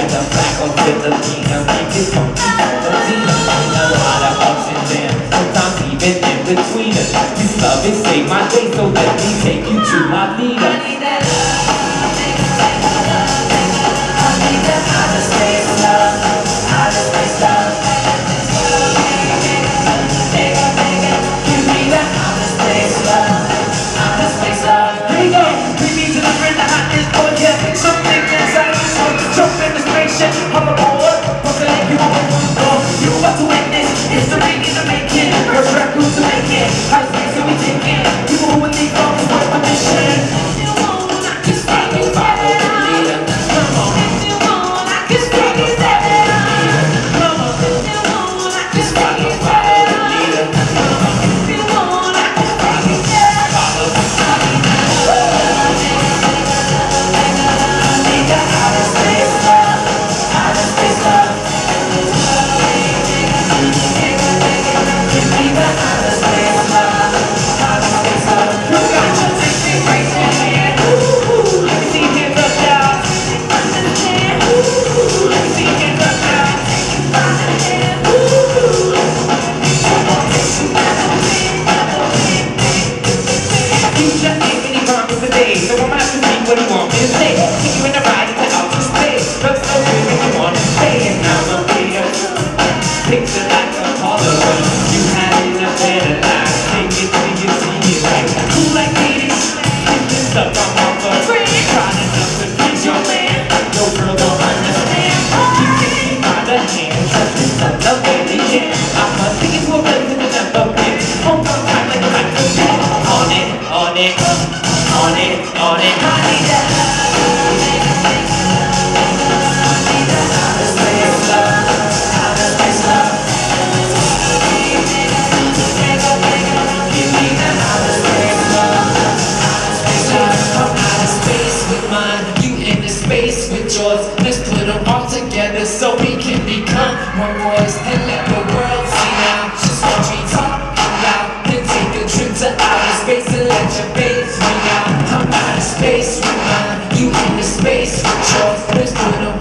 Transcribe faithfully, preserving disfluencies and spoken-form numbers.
like a black or Filipino. Keep it funky, Latina. A lot of ups and downs, sometimes even in between us. This love is saved my day, so let me take you to my leader. I need that love, I need that outer space love, outer space love. Give me that outer space love, outer space love. Here we go. Bring me to the friend that hot is boy, yeah. Something inside you wants to jump in the spaceship. I'm aboard, buckling you on the floor. You about to witness history in the making. First record to make it. High space can we take it? People who would think of is worth my mission. You want, I can stay in follow the leader. Come on. If you want, I can stay in Come on. If you want, I can stay in follow the leader. Come on. If you want, I can stay in follow the leader. I need that outer space love, outer space love. Give me that outer space love, outer space love. You got to take me crazy. Ooh, let me see your hands up now. Understand? Ooh, let me see your hands up now. Future ain't any promise today, so I'm out to see what he want me to say. Take you in the ride into outer space. Love so good make you want to stay, and I'm a player. Picture like a Apollo. You had it in a better life. Take it till you see it right. Cool like ladies, get this stuff I'm on for free. Trying enough to please your man. No girl don't understand. You take me by the hand, trust me, so love baby, yeah. I'm a ticket to a place that you'll never been. Home on time like a right to be. On it, on it, on it, on it. I need that love. I need that outer space love, outer space love. Give me that outer space love, outer space love. I'm outer space with mine, you in the space with yours. Let's put them all together so we can become one voice and let the world see now. Just watch me talk loud, then take a trip to outer space and let your bass ring out. I'm outer space with mine, you in the space with yours. Let's put them